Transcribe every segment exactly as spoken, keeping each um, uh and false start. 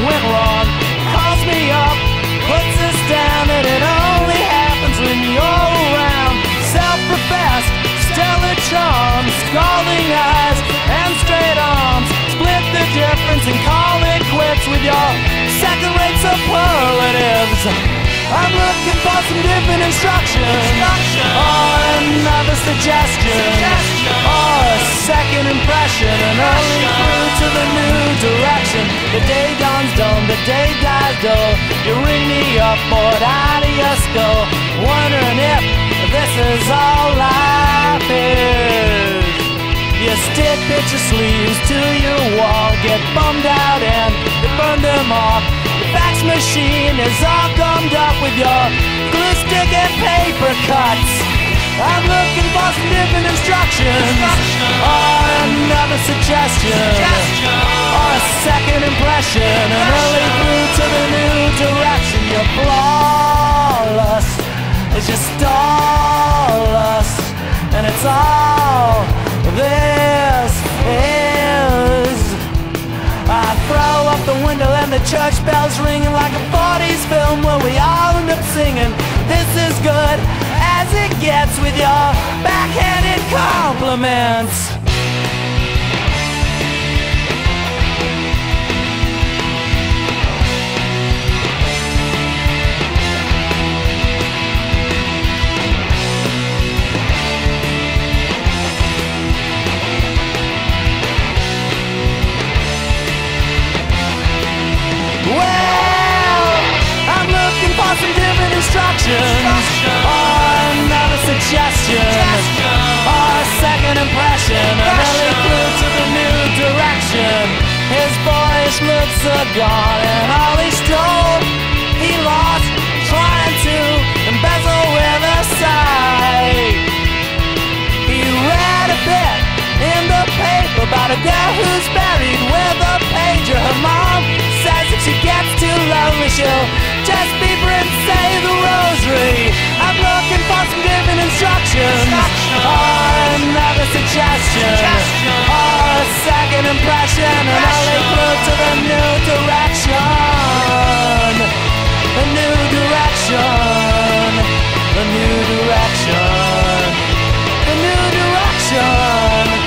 went wrong. Calls me up, puts us down, and it only happens when you're around. Self-professed, stellar charms, scalding eyes, and straight arms. Split the difference and call it quits with your second-rate superlatives. I'm looking for some different instruction, Instruction. or another suggestion, suggestion, or a second impression, an early clue to the new direction. The day dawns dome, the day dies dull. You ring me up, bored out of your skull, wondering if this is all life is. You stick picture sleeves to your wall, get bummed out and you burn them off. The fax machine is all gummed up with your glue stick and paper cuts. I'm looking for some different instructions, Instruction. or another suggestion, Suggestion. or a second impression, an early clue to the new direction. You're flawless, it's just stall-less, and it's all this is. I throw up the window and the church bells ringing like a forties film where we all end up singing, this is good as it gets with your backhanded compliments. Some different instructions, Instruction. or another suggestion, Suggestion. or a second impression, an early clue to the new direction. His boyish looks are gone, and all he stole, he lost, trying to embezzle with a sigh. He read a bit in the paper about a girl who's buried with a pager. Her mom says if she gets too lonely, she'll just beeper and say the rosary. I'm looking for some different instructions, Instruction. or another suggestion, Suggestion. or a second impression, an early clue to the new direction. The new direction. The new direction. The new direction.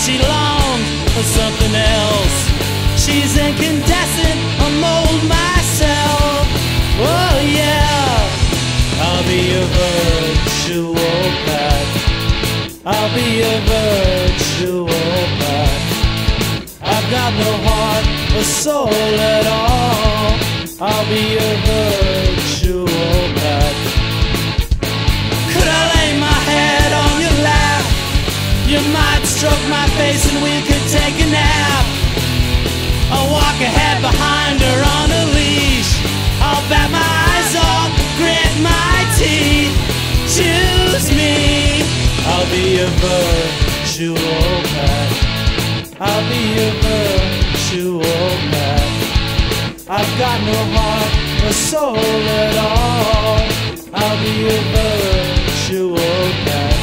she longs for something else. She's incandescent, I mold myself. Oh yeah, I'll be a virtual back. I'll be a virtual back. I've got no heart or soul at all. I'll be a virtual back. Could I lay my head on your lap? You might stroke my face and we could take a nap. I'll walk ahead behind her on a leash. I'll bat my eyes off, grit my teeth. Choose me. I'll be a virtual back. I'll be a virtual back. I've got no heart or soul at all. I'll be a virtual back.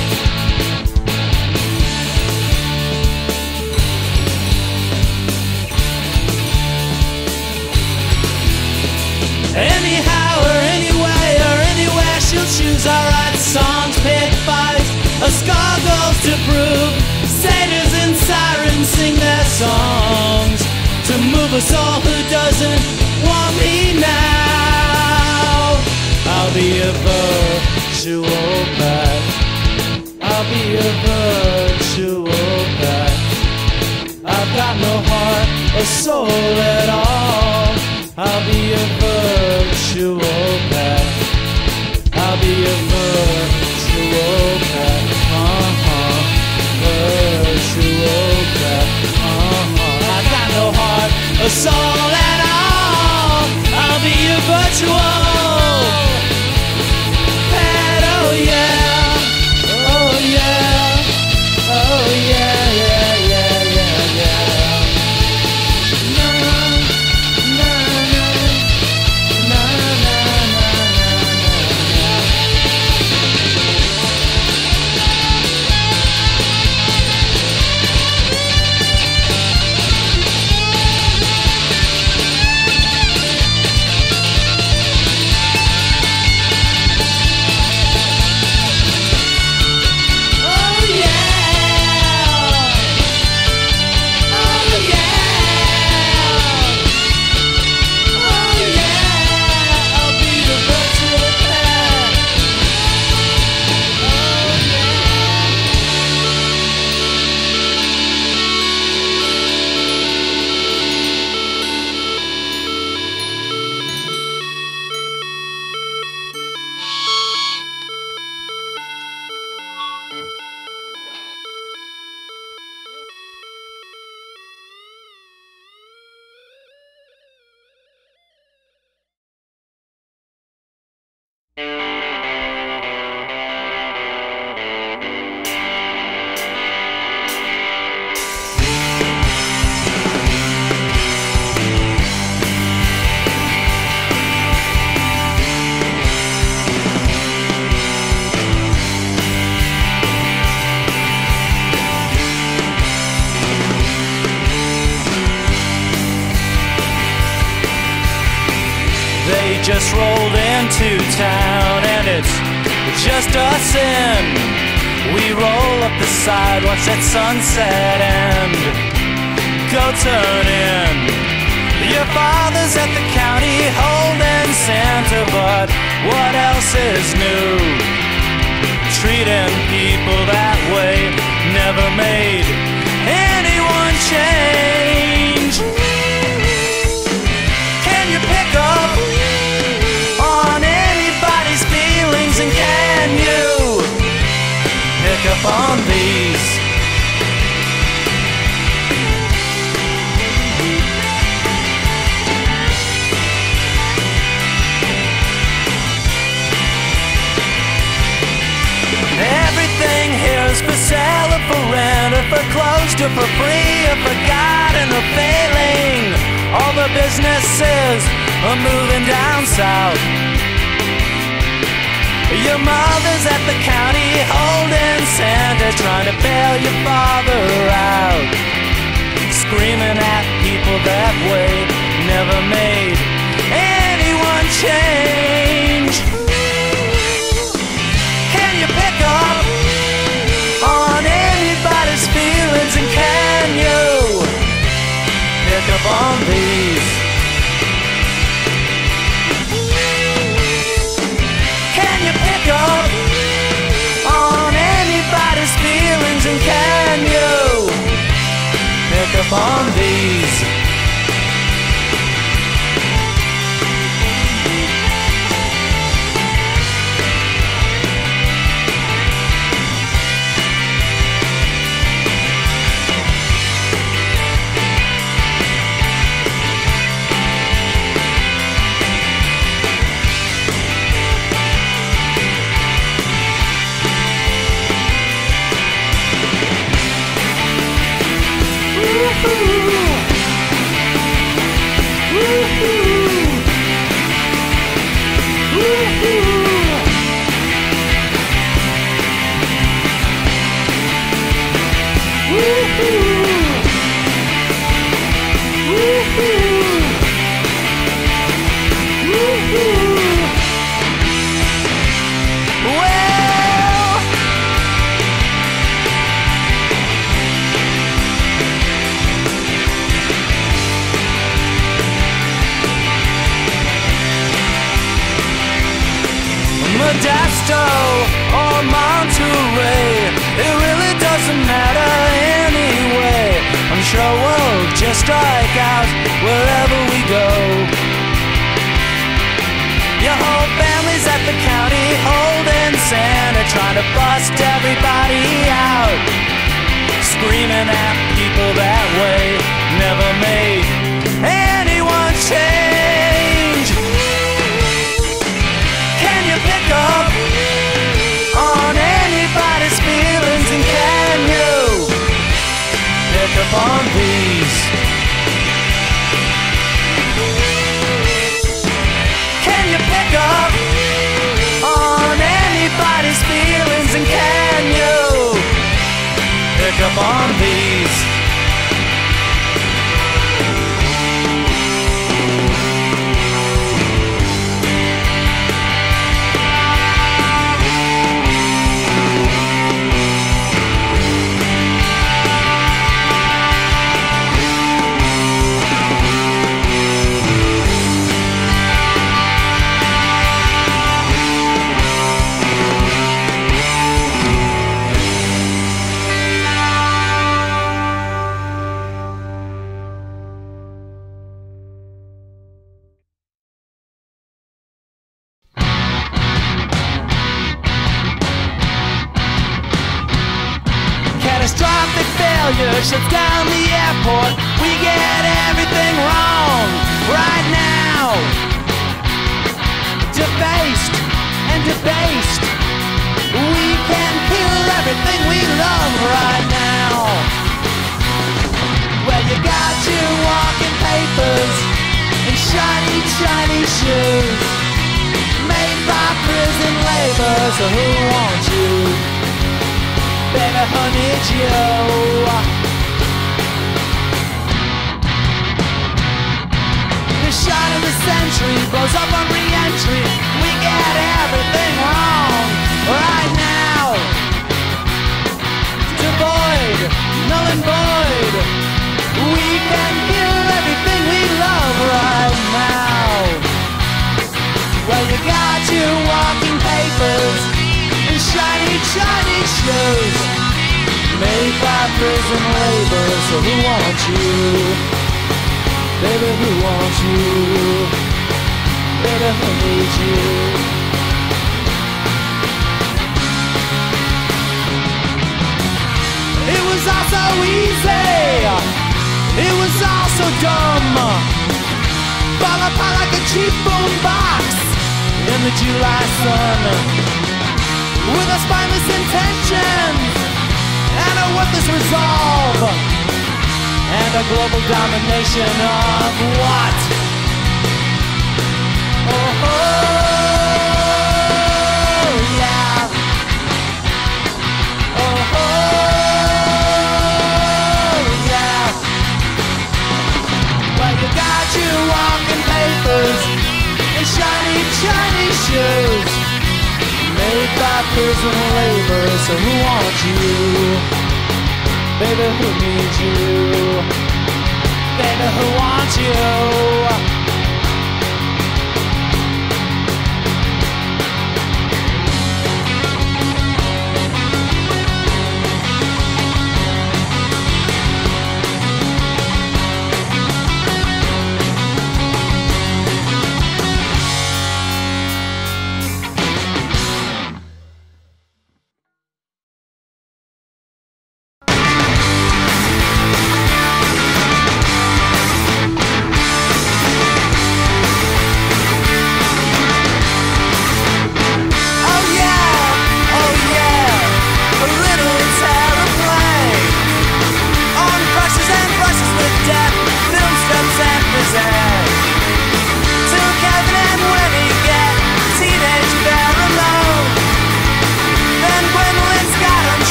Anyhow or anyway or anywhere she'll choose. I write songs, pick fights, a gargoyles to prove. Satyrs and sirens sing their songs to move a soul who doesn't want me now. I'll be a virtual back. I'll be a virtual back. I've got no heart or soul at all. I'll be a virtual back. I'll be a virtual back. Uh-huh. Virtual back. Uh-huh. I've got no heart or soul at all. I'll be a virtual pet. Oh yeah. Oh yeah. Oh yeah, yeah, yeah, yeah, yeah. Na, na, na, na, na, na, just rolled into town and it's just us in. We roll up the side, watch that sunset and go turn in. Your father's at the county holding Santa, but what else is new? Treating people that way never made anyone change. Can you pick up on anybody's feelings, and can you pick up on these? Everything here is for sale or for rent or for closed or for free or forgotten or failing. All the businesses are moving down south. Your mother's at the county holding Santa, trying to bail your father out. Screaming at people that way never made anyone change. Can you pick up on anybody's feelings, and can Modesto or Monterey, it really doesn't matter anyway. I'm sure we'll just strike out wherever we go. Your whole family's at the county holding Santa, trying to bust everybody out, screaming at people that way never made anyone change. Can you pick up on anybody's feelings, and can you pick up on these? Can you pick up on anybody's feelings, and can you pick up on these? Catastrophic failure shuts down the airport. We get everything wrong right now. Defaced and debased, we can kill everything we love right now. Well, you got your walking papers and shiny, shiny shoes, made by prison labor, so who wants you? Baby, who needs you? The shot of the century blows up on re-entry. We get everything wrong right now. Devoid, null and void, we can kill everything we love right now. Well, you got your walking papers and shiny, shiny shoes, made by prison labor, so who wants you? Baby, who wants you? Baby, who needs you? It was all so easy, it was all so dumb. Fall apart like a cheap boombox in the July sun, with a spineless intentions and a worthless resolve, and a global domination of what? Oh, oh yeah. Oh, oh yeah. Well, you got your walking papers and shiny, shiny shoes, made by prison labor, so who wants you? Baby, who needs you? Baby, who wants you?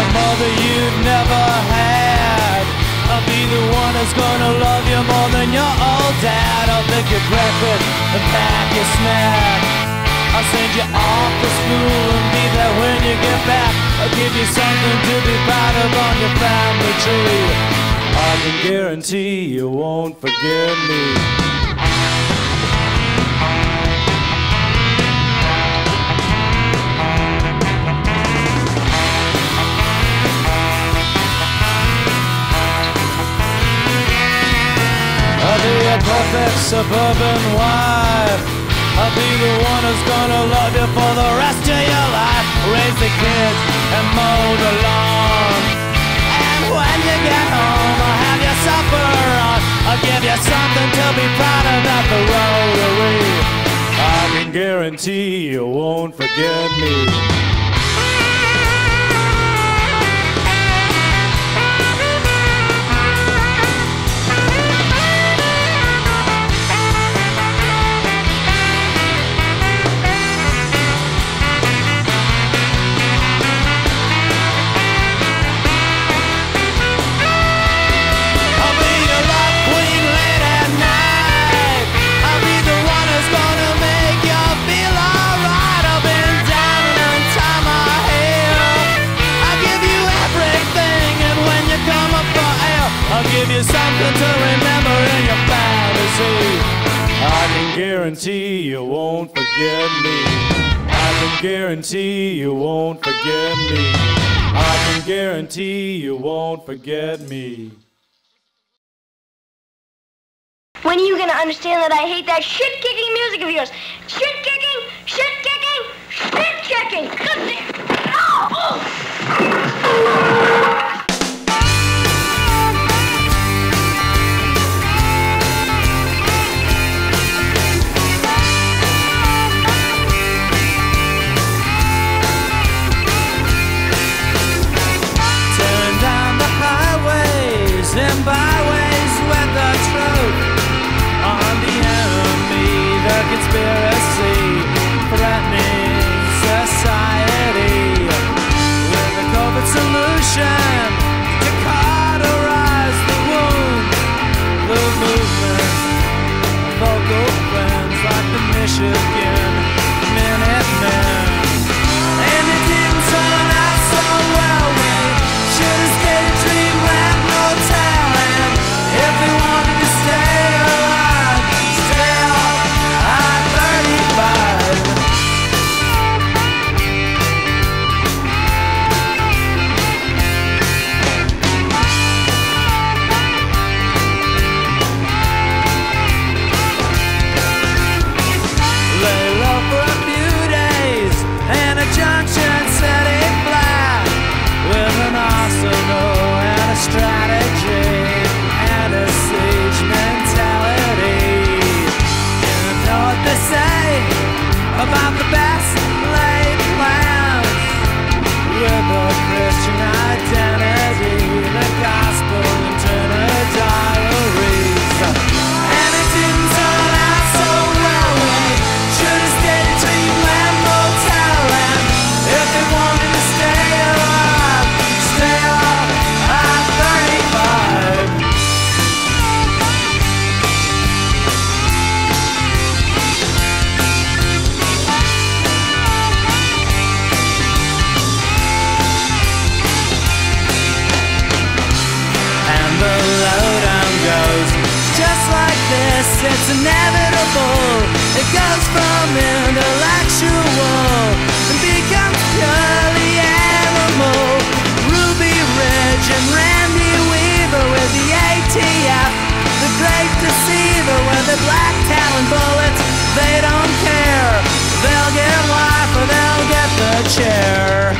mother you'd never had. I'll be the one that's gonna love you more than your old dad. I'll make your breakfast and pack your snack. I'll send you off to school and be there when you get back. I'll give you something to be proud of on your family tree. I can guarantee you won't forget me. I'll be a perfect suburban wife. I'll be the one who's gonna love you for the rest of your life. Raise the kids and mow the lawn. And when you get home, I'll have your supper on. I'll give you something to be proud of at the Rotary. I can guarantee you won't forget me. I'll give you something to remember in your fantasy. I can guarantee you won't forget me. I can guarantee you won't forget me. I can guarantee you won't forget me. When are you gonna understand that I hate that shit-kicking music of yours? Shit-kicking, shit-kicking, shit-kicking! God damn! Oh! Oh! And byways with the truth on the enemy, the conspiracy, threatening society with a COVID solution to cauterize the wound, the movement, vocal friends like the Michigan Minutemen. And it didn't turn out so well. We should have stayed dreamland motel. If they wanted to stay alive, stay off I thirty-five. Lay low for a few days and a junction city flat with an arsenal and a strategy. A siege mentality. You know what they say about the best laid plans with a Christian identity, the gospel and Turner diaries. And it didn't turn out so well. We should have stayed at Dreamland Motel. And if they wanted to stay alive, stay off I thirty-five. It's inevitable. It goes from intellectual and becomes purely animal. Ruby Ridge and Randy Weaver with the A T F, the great deceiver with the black talon bullets. They don't care. They'll get life or they'll get the chair.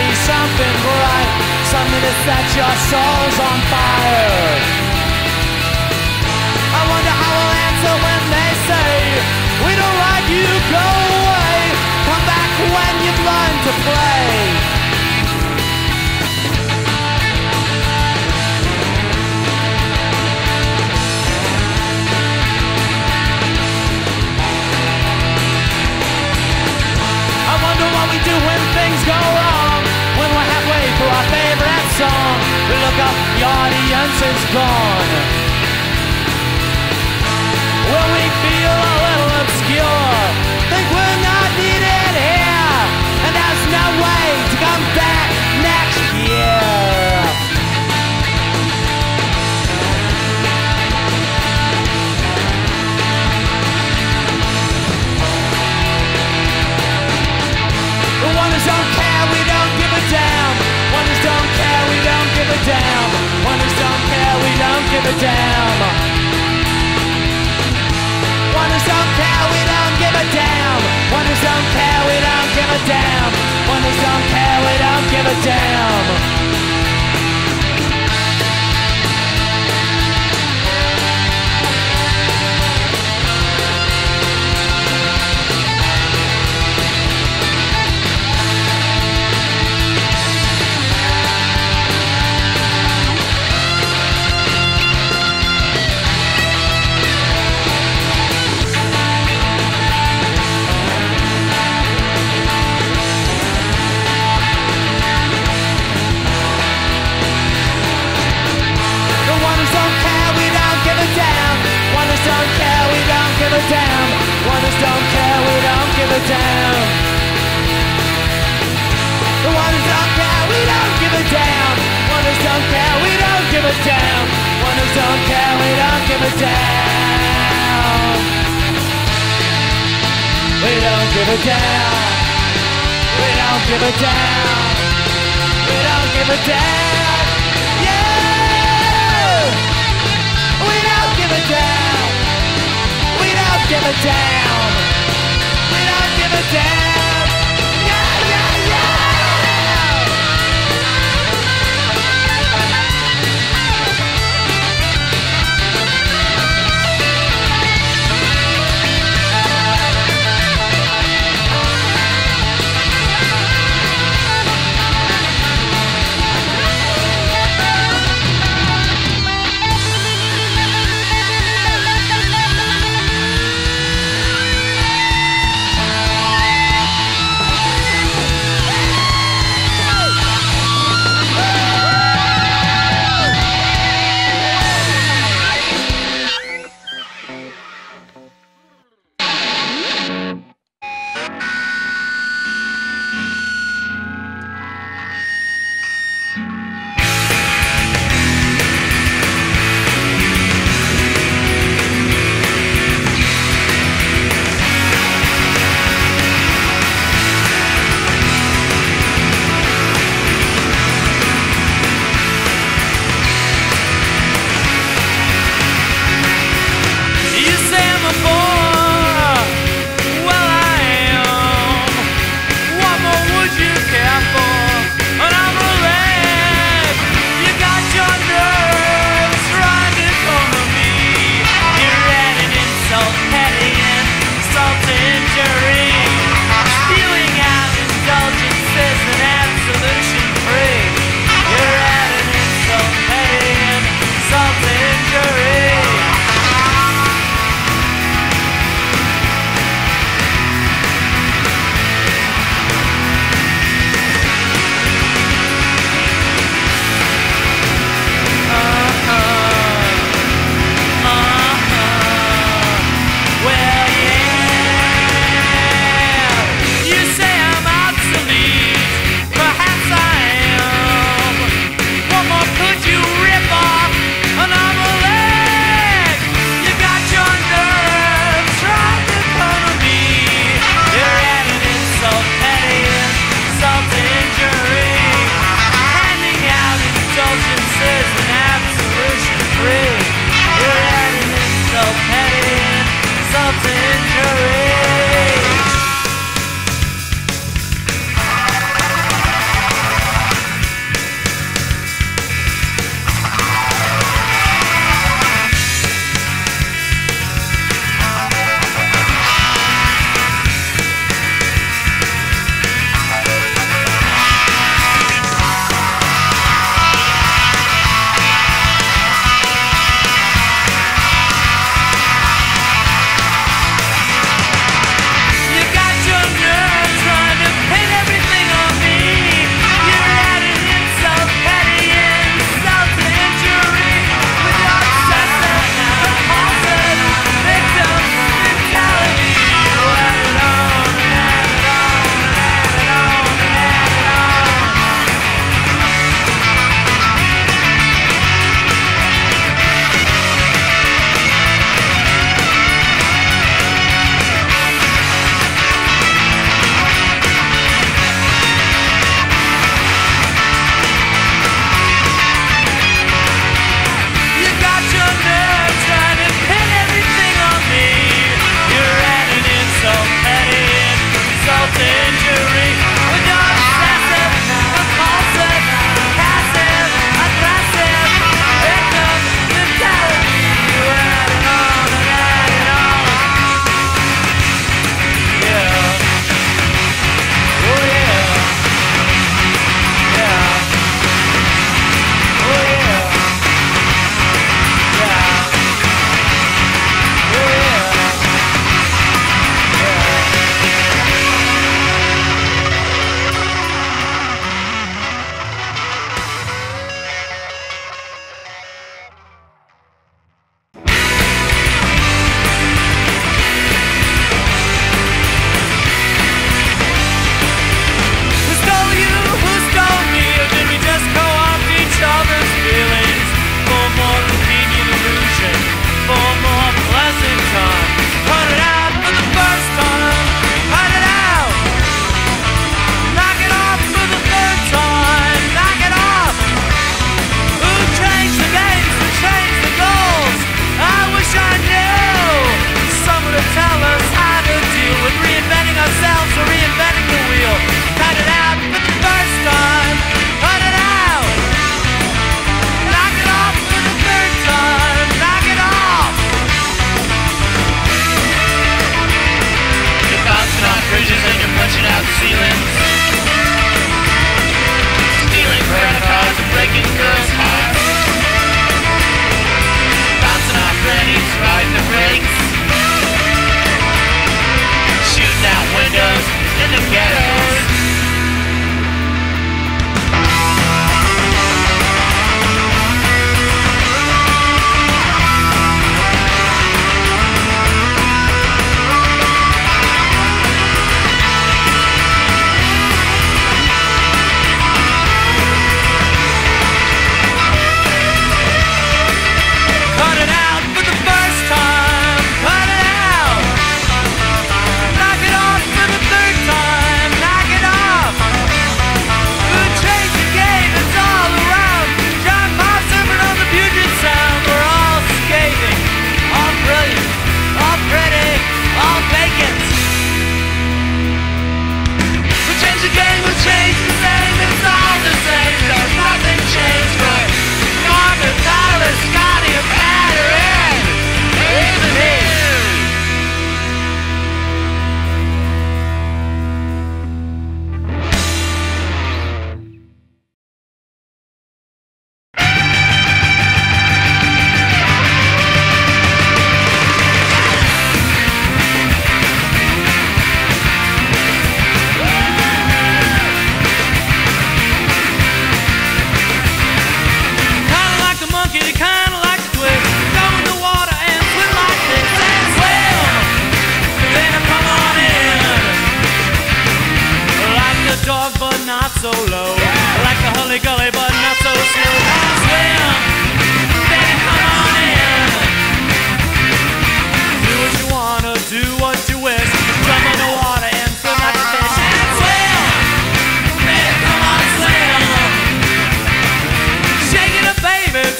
be something bright, something to set your souls on fire. I wonder how we'll answer when they say, we don't like you, go away, come back when you've learned to play. I wonder what we do when things go wrong, when we're halfway through our favorite song. We look up, the audience is gone. Will we feel a little obscure, think we're not needed here, and there's no way to come back next year? The wonders don't care, we don't give a damn. Wonders don't care, we don't give a damn. Wonders don't care, we don't give a damn. Wonders don't care, we don't give a damn. Wonders don't care, we don't give a damn. Wonders don't care, we don't give a damn. Wonders don't care, we don't give a damn. The wonders don't care, we don't give a damn. Wonders don't care, we don't give a damn. Wonders don't care, we don't give a damn. We don't give a damn. We don't give a damn. We don't give a damn. Yeah! We don't give a damn. We don't give a damn. We don't give a damn. Yeah, yeah, yeah.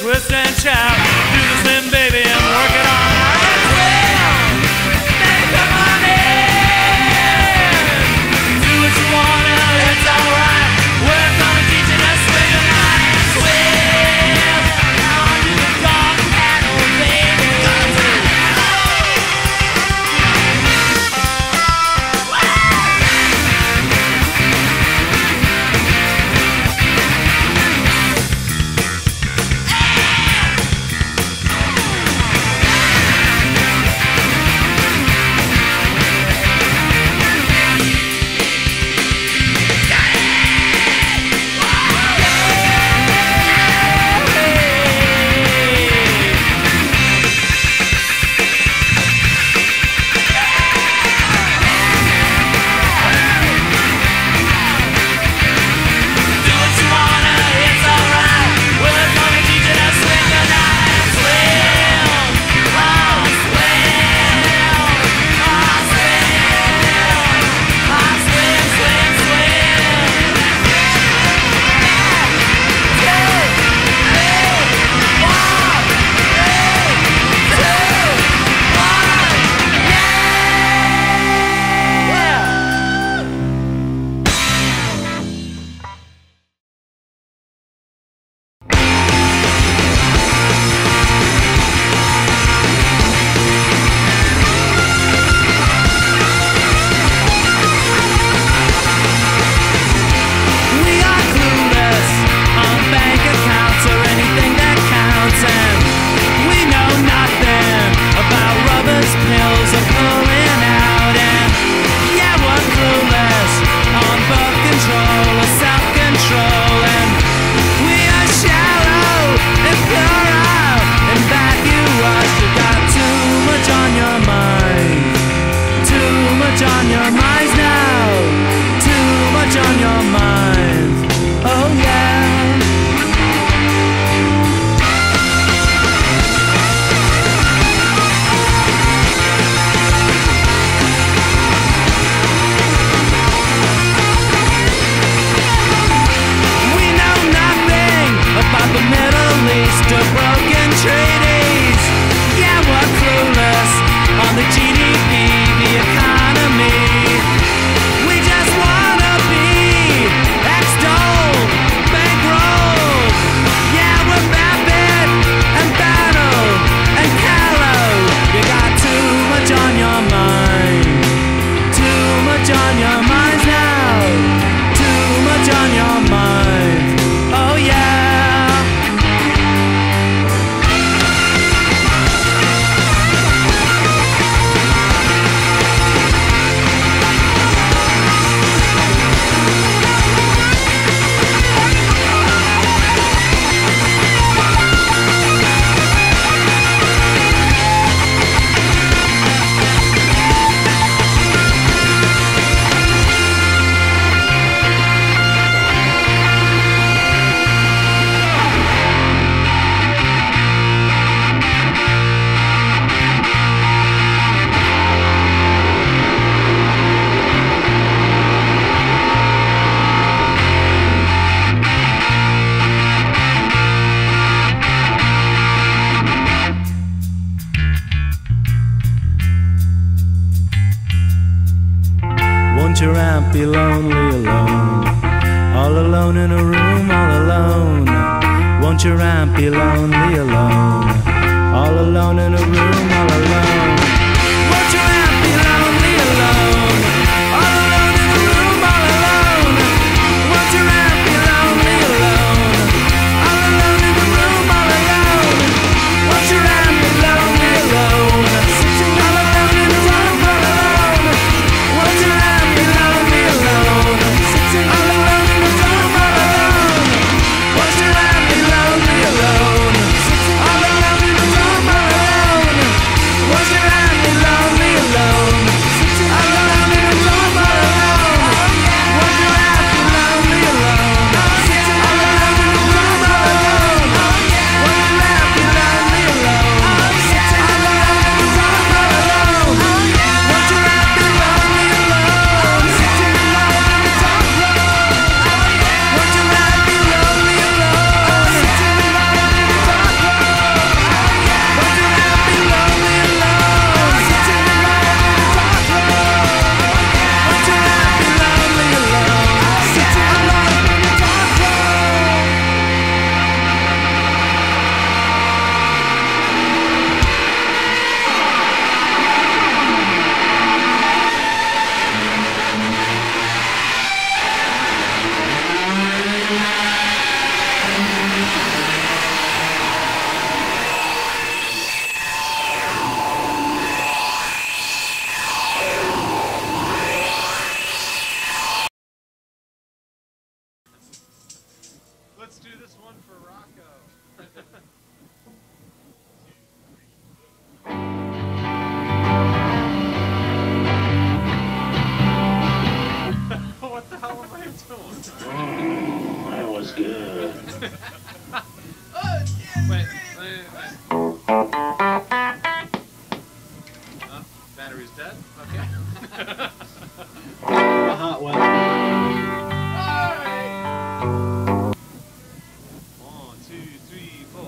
twist and shout. Do the slim baby and work it on out. Well, baby, come on in. Do what you wanna, it's alright. We're gonna teach you to swing tonight. Swim on to the dog paddle, baby. your aunt be lonely alone? All alone in a room, all alone. Won't your aunt be lonely alone? All alone in a room, all alone. Won't your aunt be lonely alone? All alone in a room, all alone. Won't your aunt be lonely alone? All alone in a room, all alone. Won't your aunt be lonely alone? All alone in a room, all alone. Won't your aunt be lonely alone? All alone in a room, all alone. Won't your aunt be lonely alone? All alone in a room, all alone. Won't your do this one for Rocco. What the hell am I doing? Mm, that was good. Oh, yeah, wait, wait, wait. Oh, battery's dead? Okay. A hot one. Alright. One, two, three, four.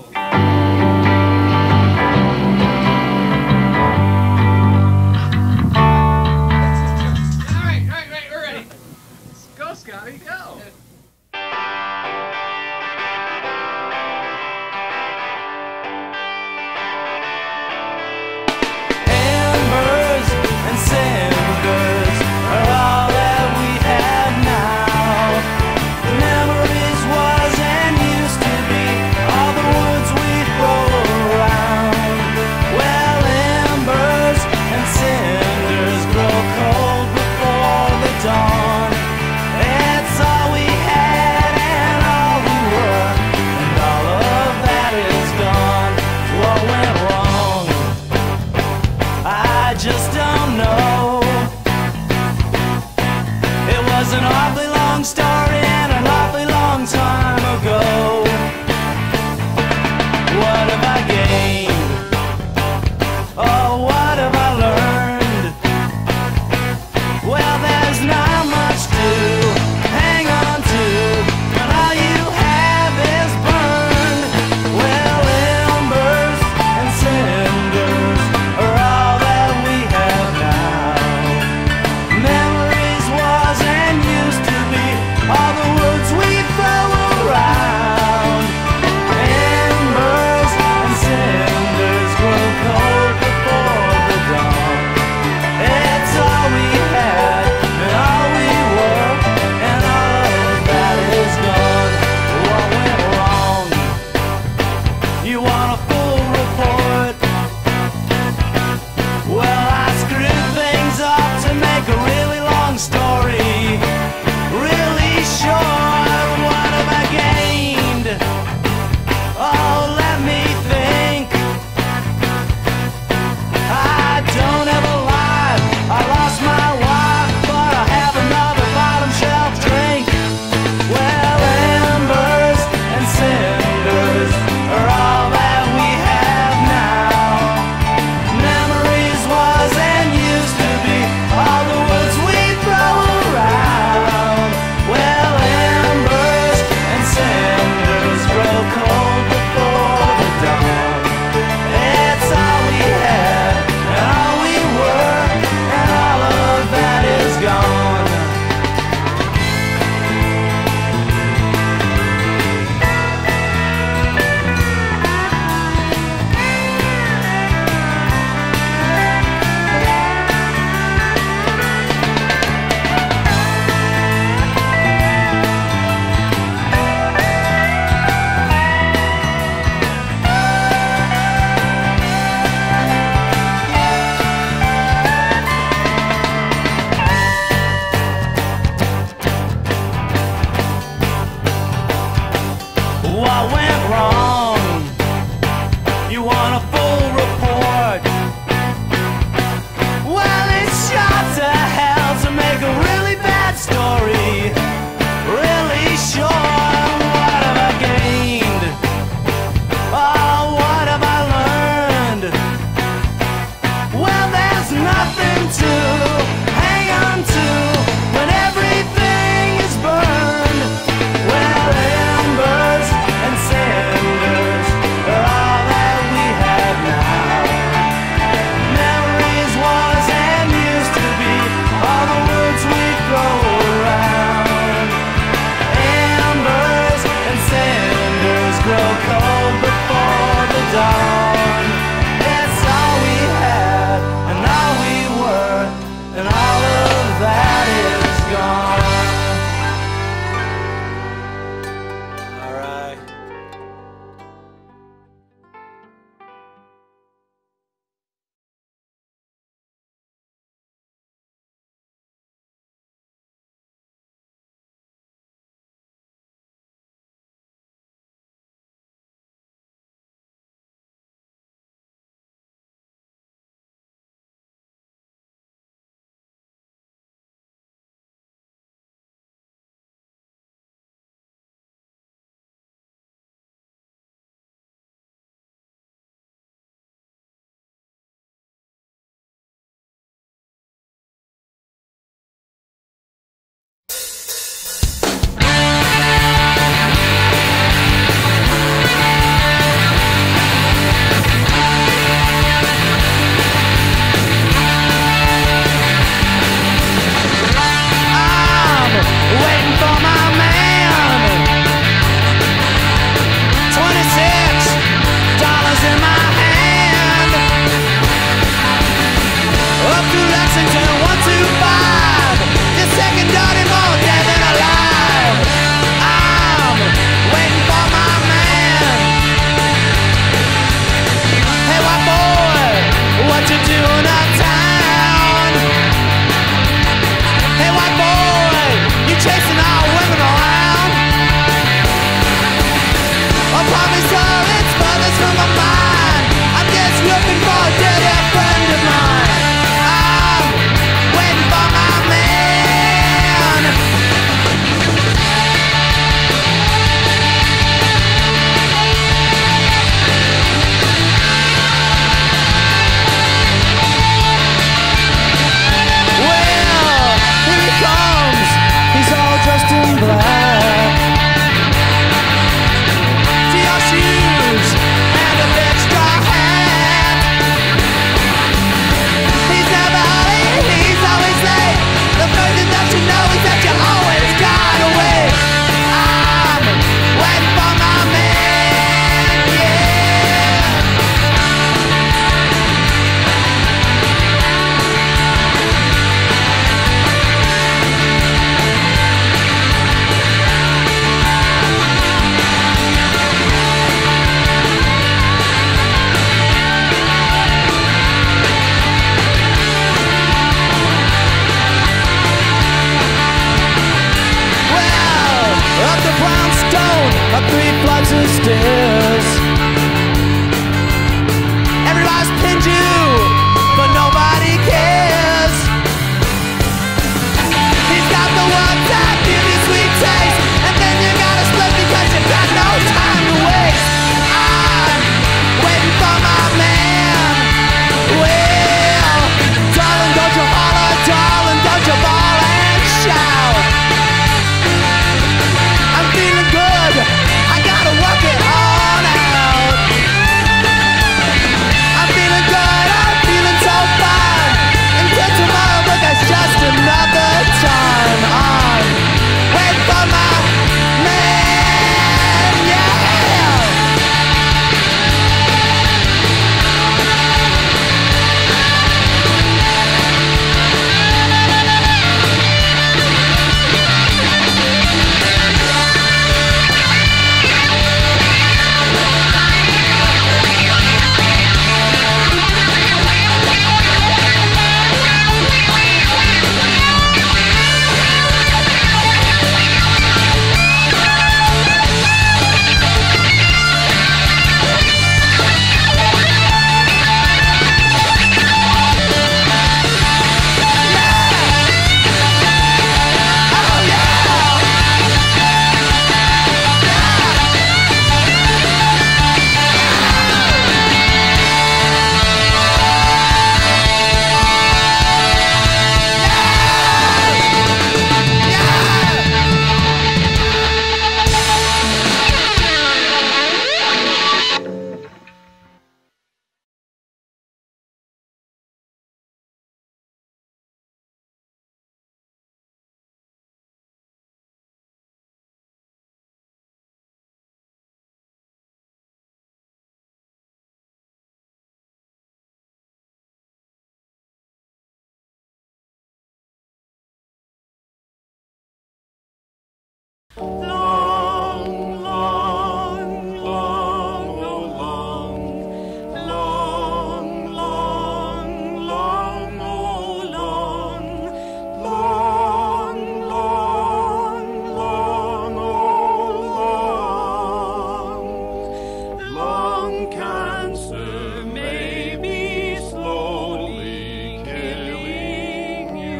Alright, alright, right, we're ready. Let's go, Scotty, go. Embers and cinders are all that we have now. Memories was and used to be all the words we throw around. Well, embers and cinders grow cold before the dawn. It's all we had and all we were, and all of that is gone. What went wrong? I just don't know. It was an awfully long story and an awfully long time ago. What have I gained? Oh, what have I learned? Well, there's not much to hang on to when all you have is burned. Well, embers and cinders are all that we have now. Memories was and used to be all the words we throw around. Embers and cinders grow cold before the dawn. It's all we had and all we were, and all of that is gone. What went wrong? You want a full report? Well, I screwed things up to make a really long story really short. What have I gained? Oh, let me think. I don't have a life. I lost my wife, but I have another bottom shelf drink. Well, embers and cinders are all that we have now. Memories was and used to be all the words we throw around. Well, embers and cinders grow cold before the dawn. It's all we had and all we were, and all of that is gone. What went wrong? You want a full report? Well, it's shot to hell to make a really bad story really short. What have I gained? Oh, what have I learned? Well, there's nothing to hang on to when everything is burned. Well, embers and cinders three flights of stairs. Everybody's pinned you, but nobody cares. He's got the one time, give you sweet taste, and then you gotta split because you got no time to waste. I'm waiting for my man. Well, darling, don't you holler, darling, don't you bawl and shout. I'm feeling good, I gotta work it on out. I'm feeling good, I'm feeling so fine. Until tomorrow, but that's just another time. I'm waiting for my man, yeah. Long, long, long, oh long, long, long, long, oh long, long, long, long, oh long. Lung cancer may be slowly killing you.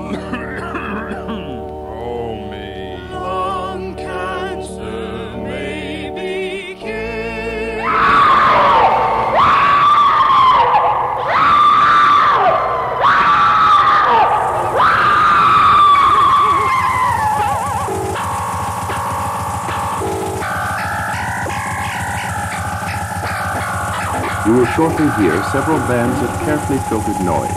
You will shortly hear several bands of carefully filtered noise.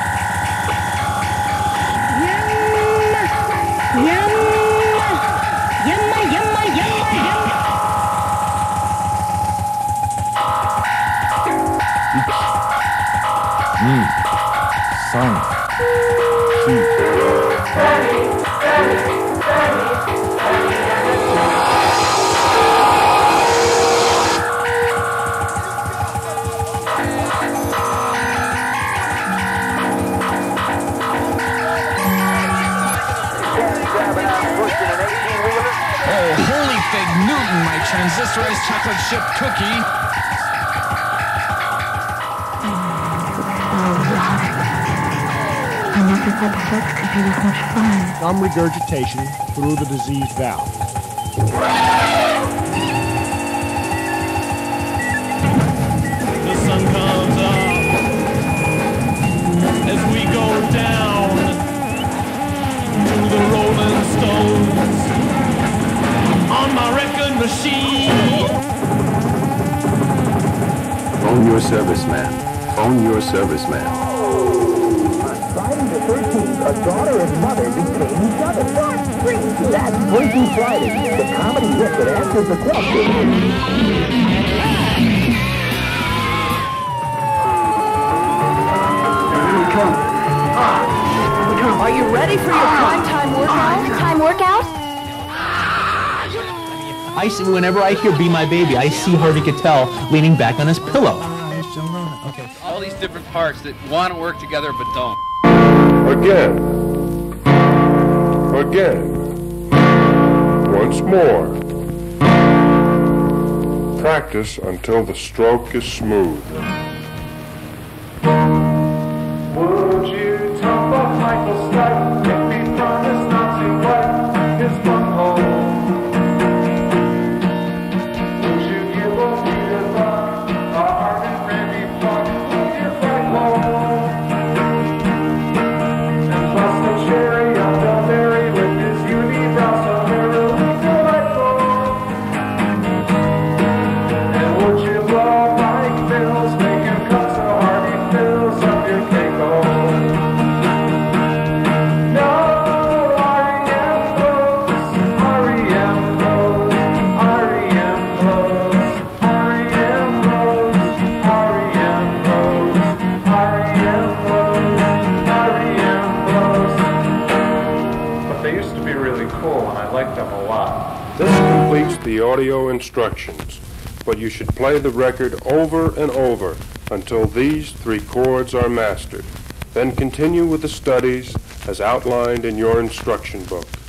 Mmm. Song. Sweet. My transistorized chocolate chip cookie. I never thought sex could be this much fun. Some regurgitation through the diseased valve. The sun comes up as we go down to the Rolling Stones on my record machine. Phone your serviceman. Phone your serviceman. On Friday the thirteenth, a daughter and mother became each other. That's freaky. That's Freaky Friday, the comedy hit that answers the question. Here we come. Are you ready for your prime time workout? Time workout? I see, whenever I hear "Be My Baby," I see Harvey Keitel leaning back on his pillow. Okay. All these different parts that want to work together but don't. Again. Again. Once more. practice until the stroke is smooth. Would you top up Michael's strike if we promise not to wipe his bunghole? Would you give old Peter Buck a hard and Randy Buck your flagpole? And plus the cherry on Del Mary with his unibrow somewhere delightful. And would you blow Mike Mills, make him cut so hard he fills up your cake hole? No, R E M blows, R E M blows, R E M blows, R E M blows, R E M blows, R E M blows, R E M blows. But they used to be really cool and I liked them a lot. This completes the audio instructions, but you should play the record over and over until these three chords are mastered. Then continue with the studies as outlined in your instruction book.